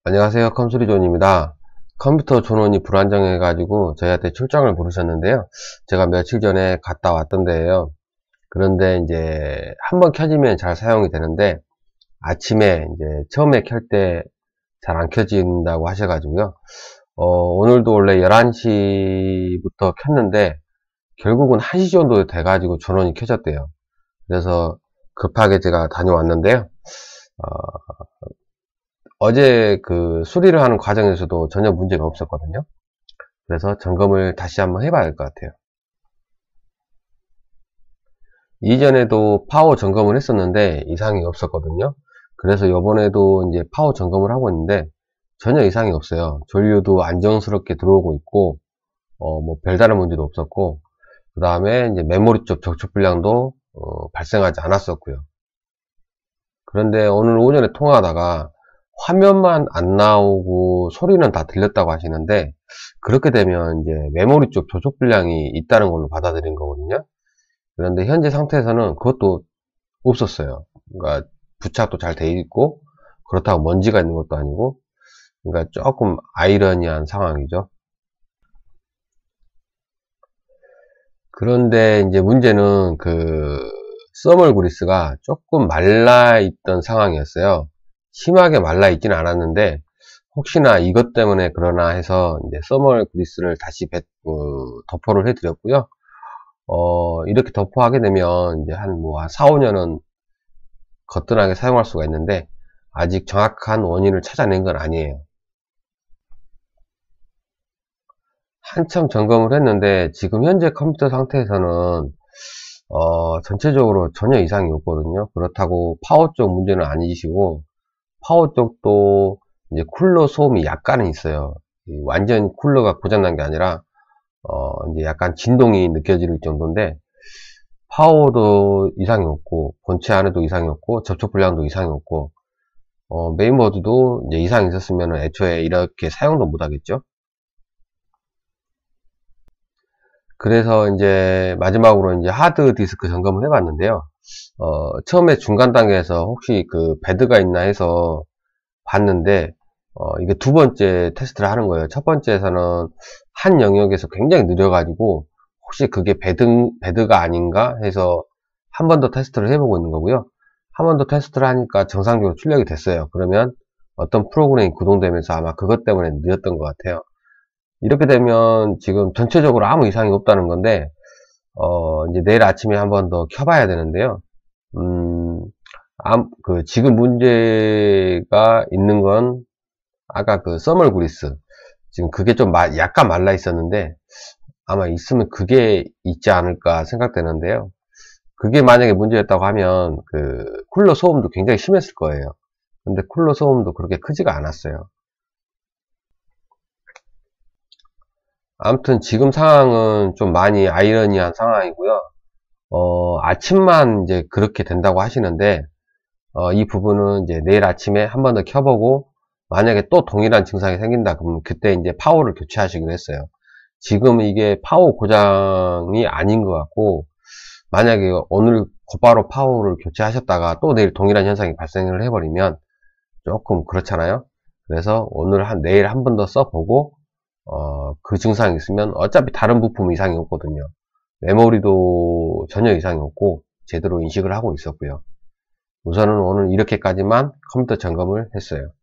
안녕하세요. 컴수리존입니다. 컴퓨터 전원이 불안정해가지고 저희한테 출장을 부르셨는데요. 제가 며칠 전에 갔다 왔던데요. 그런데 이제 한번 켜지면 잘 사용이 되는데 아침에 이제 처음에 켤 때 잘 안 켜진다고 하셔가지고요. 오늘도 원래 11시부터 켰는데 결국은 1시 정도 돼가지고 전원이 켜졌대요. 그래서 급하게 제가 다녀왔는데요. 어제 그 수리를 하는 과정에서도 전혀 문제가 없었거든요. 그래서 점검을 다시 한번 해봐야 할 것 같아요. 이전에도 파워 점검을 했었는데 이상이 없었거든요. 그래서 이번에도 이제 파워 점검을 하고 있는데 전혀 이상이 없어요. 전류도 안정스럽게 들어오고 있고, 뭐 별다른 문제도 없었고, 그 다음에 이제 메모리 쪽 적촉 불량도 발생하지 않았었고요. 그런데 오늘 오전에 통화하다가 화면만 안 나오고 소리는 다 들렸다고 하시는데, 그렇게 되면 이제 메모리 쪽 조작 불량이 있다는 걸로 받아들인 거거든요. 그런데 현재 상태에서는 그것도 없었어요. 그러니까 부착도 잘 돼 있고, 그렇다고 먼지가 있는 것도 아니고, 그러니까 조금 아이러니한 상황이죠. 그런데 이제 문제는 그 써멀 그리스가 조금 말라있던 상황이었어요. 심하게 말라있지는 않았는데 혹시나 이것 때문에 그러나 해서 이제 써멀 그리스를 다시 도포를 해드렸고요. 이렇게 도포하게 되면 이제 한 4, 5년은 거뜬하게 사용할 수가 있는데 아직 정확한 원인을 찾아낸 건 아니에요. 한참 점검을 했는데 지금 현재 컴퓨터 상태에서는 전체적으로 전혀 이상이 없거든요. 그렇다고 파워 쪽 문제는 아니시고, 파워 쪽도 이제 쿨러 소음이 약간은 있어요. 완전 쿨러가 고장난 게 아니라 이제 약간 진동이 느껴질 정도인데, 파워도 이상이 없고 본체 안에도 이상이 없고 접촉 불량도 이상이 없고, 메인보드도 이제 이상이 있었으면 애초에 이렇게 사용도 못 하겠죠. 그래서 이제 마지막으로 이제 하드 디스크 점검을 해봤는데요. 처음에 중간 단계에서 혹시 그 배드가 있나 해서 봤는데, 이게 두 번째 테스트를 하는 거예요. 첫 번째에서는 한 영역에서 굉장히 느려가지고 혹시 그게 배드가 아닌가 해서 한 번 더 테스트를 해보고 있는 거고요. 한 번 더 테스트를 하니까 정상적으로 출력이 됐어요. 그러면 어떤 프로그램이 구동되면서 아마 그것 때문에 느렸던 것 같아요. 이렇게 되면 지금 전체적으로 아무 이상이 없다는 건데, 이제 내일 아침에 한 번 더 켜봐야 되는데요. 지금 문제가 있는 건 아까 그 써멀 그리스. 지금 그게 좀 약간 말라 있었는데, 아마 있으면 그게 있지 않을까 생각되는데요. 그게 만약에 문제였다고 하면 그 쿨러 소음도 굉장히 심했을 거예요. 근데 쿨러 소음도 그렇게 크지가 않았어요. 아무튼 지금 상황은 좀 많이 아이러니한 상황이고요. 아침만 이제 그렇게 된다고 하시는데, 이 부분은 이제 내일 아침에 한 번 더 켜보고, 만약에 또 동일한 증상이 생긴다 그러면 그때 이제 파워를 교체하시기로 했어요. 지금 이게 파워 고장이 아닌 것 같고, 만약에 오늘 곧바로 파워를 교체하셨다가 또 내일 동일한 현상이 발생을 해버리면 조금 그렇잖아요. 그래서 내일 한 번 더 써보고, 그 증상이 있으면 어차피 다른 부품 이상이 없거든요. 메모리도 전혀 이상이 없고 제대로 인식을 하고 있었고요. 우선은 오늘 이렇게까지만 컴퓨터 점검을 했어요.